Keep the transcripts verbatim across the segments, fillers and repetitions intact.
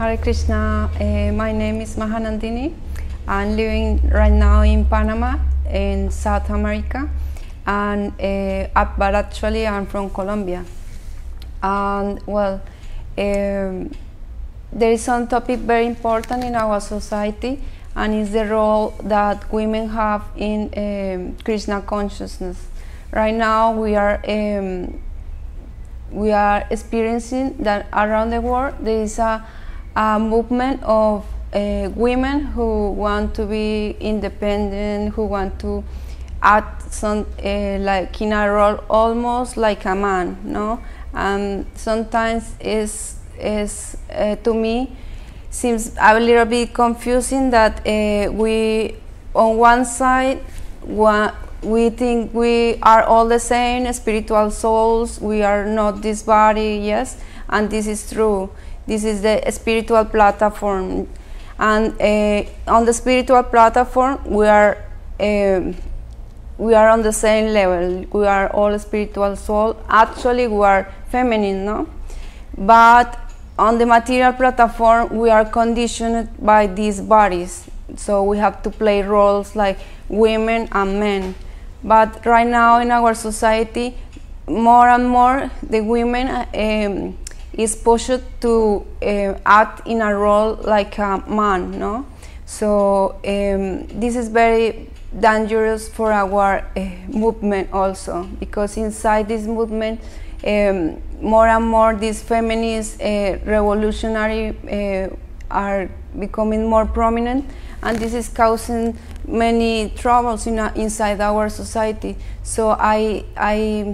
Hare Krishna. Uh, my name is Mahanandini. I'm living right now in Panama, in South America, and uh, but actually I'm from Colombia. And well, um, there is some topic very important in our society, and is the role that women have in um, Krishna consciousness. Right now, we are um, we are experiencing that around the world there is a, a movement of uh, women who want to be independent, who want to act some uh, like in a role almost like a man, no? And sometimes is is uh, to me seems a little bit confusing that uh, we on one side one, we think we are all the same spiritual souls, we are not this body, yes, and this is true. This is the spiritual platform, and uh, on the spiritual platform we are uh, we are on the same level. We are all spiritual soul. Actually, we are feminine, no? But on the material platform, we are conditioned by these bodies, so we have to play roles like women and men. But right now in our society, more and more the women um, is pushed to uh, act in a role like a man, no? So um, this is very dangerous for our uh, movement also, because inside this movement um, more and more these feminist uh, revolutionary uh, are becoming more prominent, and this is causing many troubles in, uh, inside our society. So I, I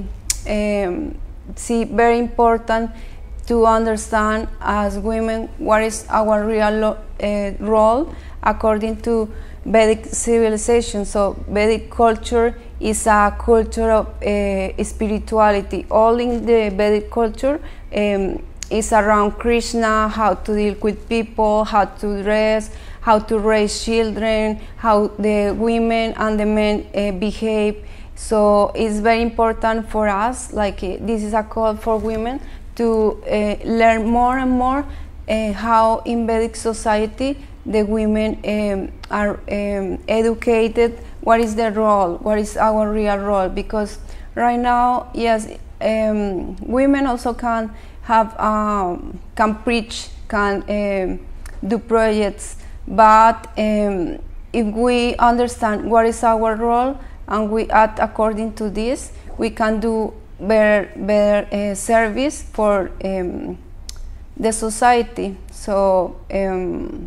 um, see very important to understand as women what is our real uh, role according to Vedic civilization. So Vedic culture is a culture of uh, spirituality. All in the Vedic culture um, is around Krishna, how to deal with people, how to dress, how to raise children, how the women and the men uh, behave. So it's very important for us, like uh, this is a call for women to uh, learn more and more uh, how in Vedic society the women um, are um, educated, what is their role, what is our real role, because right now, yes, um, women also can have, um, can preach, can um, do projects, but um, if we understand what is our role and we act according to this, we can do better, better uh, service for um, the society. So um,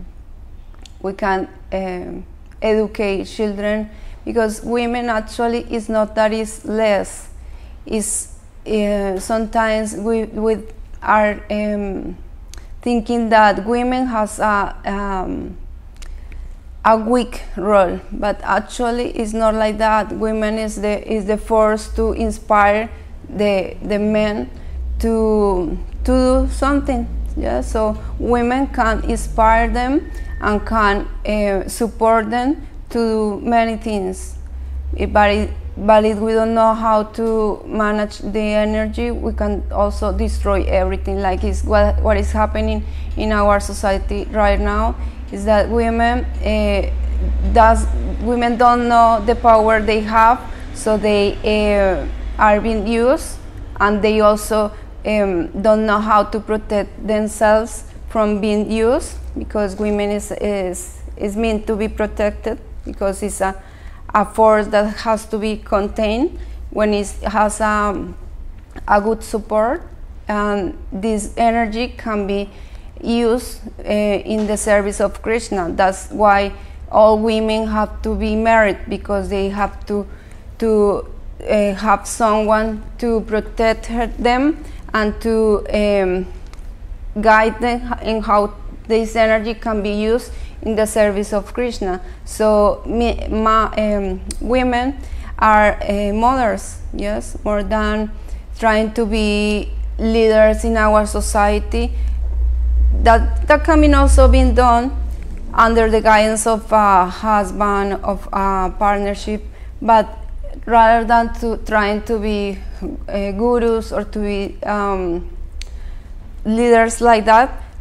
we can um, educate children, because women actually is not that is less. Is uh, sometimes we, we are um, thinking that women has a um, a weak role, but actually it's not like that. Women is the is the force to inspire the the men to to do something. Yeah, so women can inspire them and can uh, support them to do many things. But, it, but if we don't know how to manage the energy, we can also destroy everything. Like is what, what is happening in our society right now is that women uh, does women don't know the power they have, so they uh, are being used, and they also um, don't know how to protect themselves from being used, because women is is is meant to be protected, because it's a a force that has to be contained when it has um, a good support, and this energy can be used uh, in the service of Krishna. That's why all women have to be married, because they have to to uh, have someone to protect her, them and to um, guide them in how this energy can be used in the service of Krishna. So me, ma, um, women are uh, mothers, yes, more than trying to be leaders in our society. That, that can be also been done under the guidance of a husband, of a partnership, but rather than to trying to be uh, gurus or to be um, leaders like that,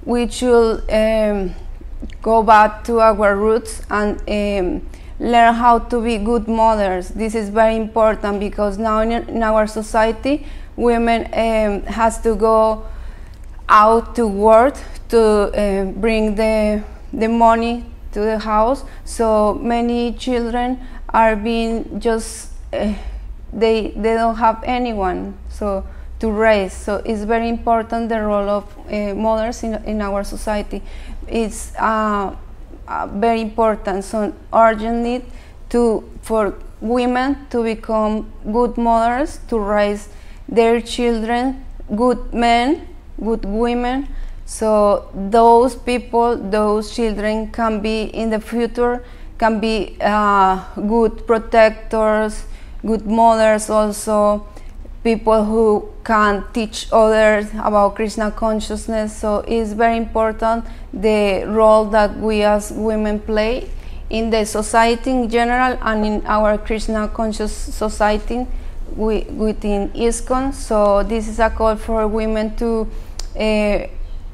we should um, go back to our roots and um, learn how to be good mothers. This is very important because now in, in our society, women um, has to go out to work to uh, bring the the money to the house. So many children are being just uh, they they don't have anyone so to raise. So it's very important the role of uh, mothers in in our society. It's uh, uh, very important. So urgent need to for women to become good mothers, to raise their children, good men, good women, so those people, those children can be in the future, can be uh, good protectors, good mothers, also people who can teach others about Krishna consciousness. So it's very important the role that we as women play in the society in general and in our Krishna conscious society we, within ISKCON. So this is a call for women to uh,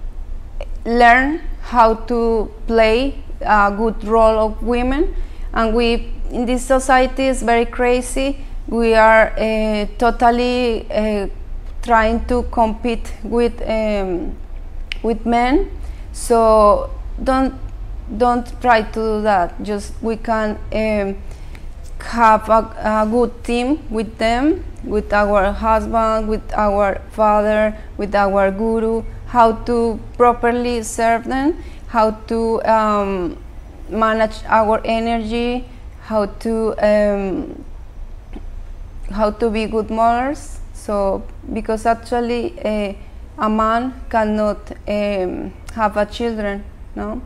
learn how to play a good role of women. And we in this society is very crazy. We are uh, totally uh, trying to compete with um, with men. So don't don't try to do that. Just we can um, have a, a good team with them, with our husband, with our father, with our guru, how to properly serve them, how to um, manage our energy, how to um, how to be good mothers. So because actually uh, a man cannot um, have a children, no?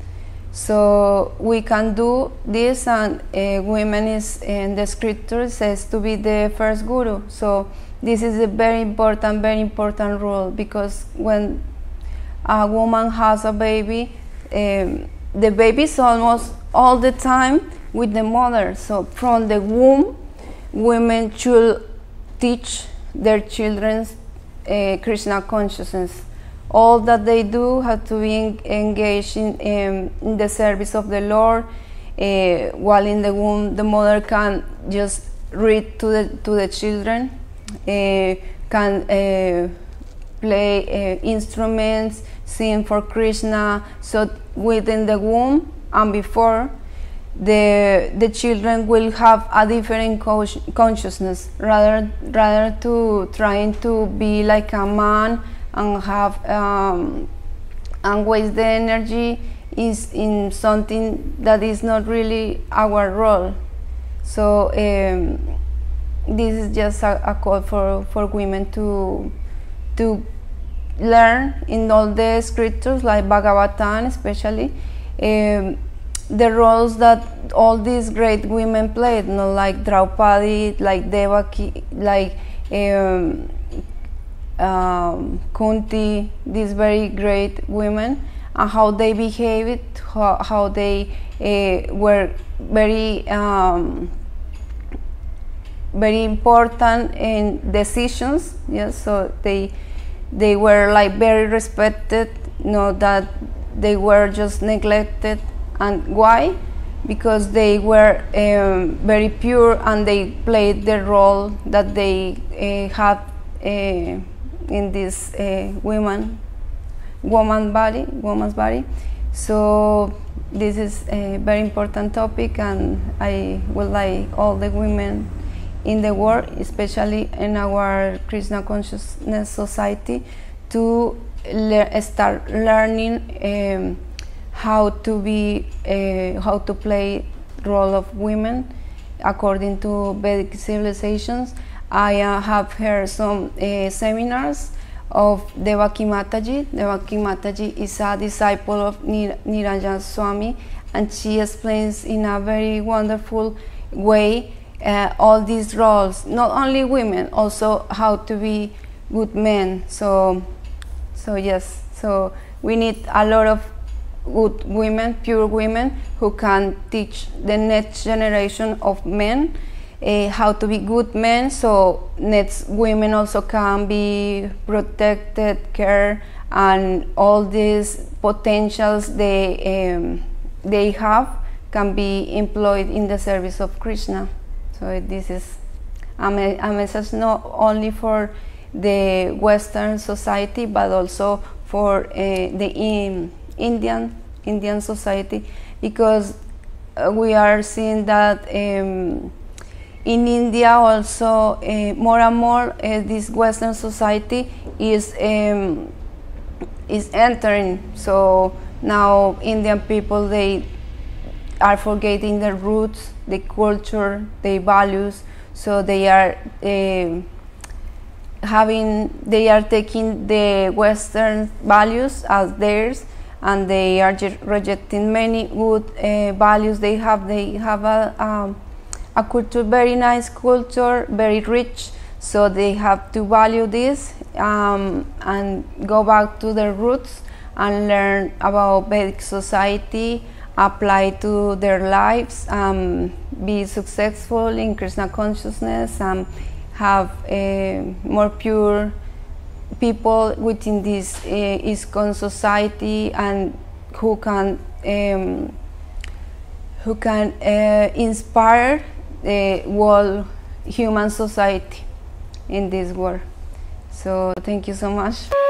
So we can do this, and uh, women is in the scripture says to be the first guru. So this is a very important, very important role, because when a woman has a baby, um, the baby is almost all the time with the mother. So from the womb, women should teach their children uh, Krishna consciousness. All that they do have to be en engaged in, um, in the service of the Lord. Uh, while in the womb, the mother can just read to the to the children, uh, can uh, play uh, instruments, sing for Krishna. So within the womb and before, the the children will have a different consciousness, rather rather to trying to be like a man and have um, and waste the energy is in something that is not really our role. So um, this is just a, a call for for women to to learn in all the scriptures, like Bhagavatam especially, um, the roles that all these great women played, you know, like Draupadi, like Devaki, like um, um, Kunti, these very great women, and how they behaved, how, how they uh, were very um, very important in decisions. Yes, so they they were like very respected, not that they were just neglected. And why? Because they were um, very pure, and they played the role that they uh, had uh, in this uh, woman, woman body, woman's body. So this is a very important topic, and I would like all the women in the world, especially in our Krishna consciousness society, to le start learning um, how to be, uh, how to play role of women according to Vedic civilizations. I uh, have heard some uh, seminars of Devaki Mataji. Devaki Mataji is a disciple of Nir Niranjan Swami, and she explains in a very wonderful way uh, all these roles, not only women, also how to be good men. So, so yes, so we need a lot of good women, pure women, who can teach the next generation of men uh, how to be good men, so next women also can be protected, care, and all these potentials they um, they have can be employed in the service of Krishna. So this is a, me a message not only for the Western society, but also for uh, the in Indian Indian society, because uh, we are seeing that um, in India also uh, more and more uh, this Western society is um, is entering. So now Indian people, they are forgetting their roots, the culture, their values. So they are uh, having, they are taking the Western values as theirs, and they are rejecting many good uh, values they have. They have a, um, a culture, very nice culture, very rich. So they have to value this um, and go back to their roots and learn about Vedic society, apply to their lives, um, be successful in Krishna consciousness, and have a more pure people within this uh, ISKCON society, and who can um, who can uh, inspire the whole human society in this world. So thank you so much.